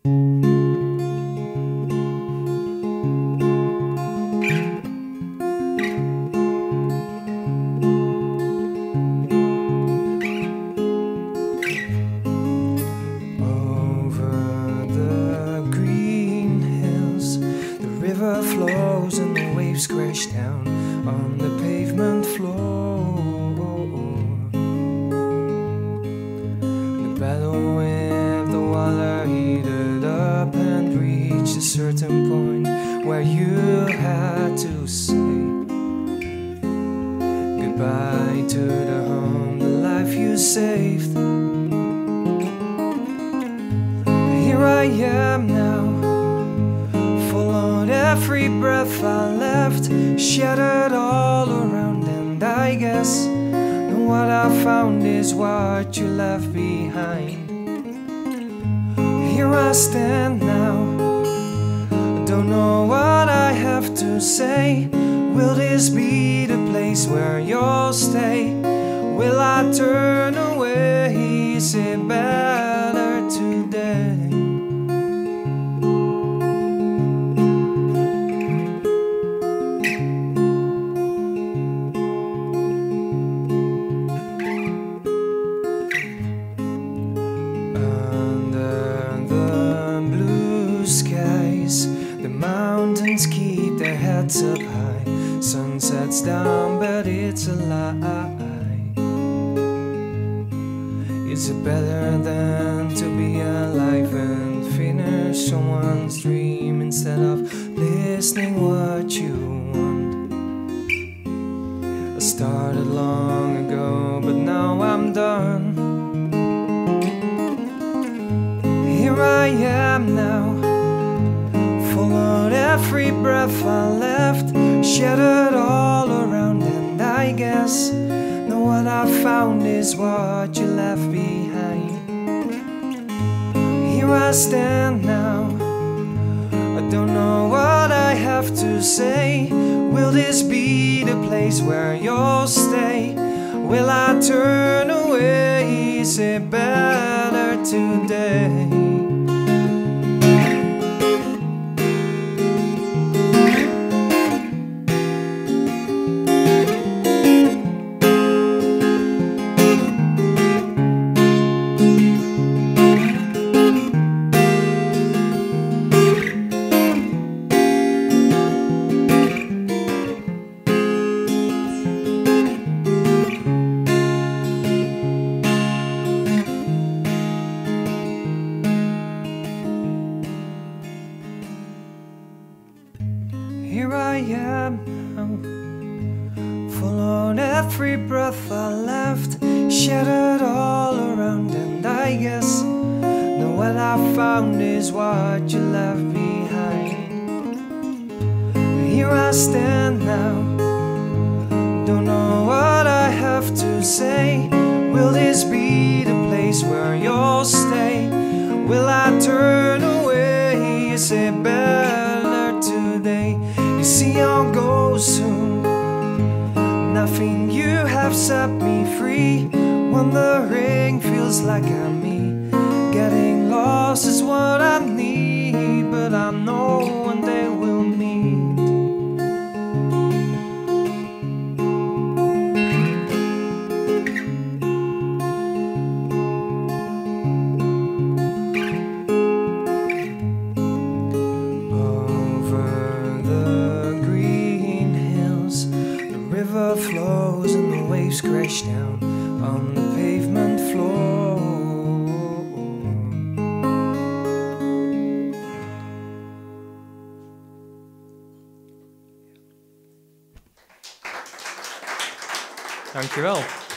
Flows and the waves crash down on the pavement floor. The battle with the water heated up and reached a certain point where you had to say goodbye to the home, the life you saved. Here I am now, every breath I left, shattered all around, and I guess what I found is what you left behind. Here I stand now, I don't know what I have to say. Will this be the place where you'll stay? Will I turn away? Is it better today? The mountains keep their heads up high. Sun sets down, but it's a lie. Is it better than to be alive and finish someone's dream instead of listening what you want? I started long ago, but now I'm done. Here I am now, followed every breath I left, shattered all around, and I guess now what I found is what you left behind. Here I stand now, I don't know what I have to say. Will this be the place where you'll stay? Will I turn away? Is it better today? Here I am now, followed every breath I left, shattered all around, and I guess now what I found is what you left behind. Here I stand now, don't know what I have to say. Will this be the place where you'll stay? Will I turn away? Is it better today? You see I'll go soon, nothing you have set me free. Wandering feels like I'm me, getting lost is what I need, but I know one day we'll meet. River flows and the waves crash down on the pavement floor. Dankjewel.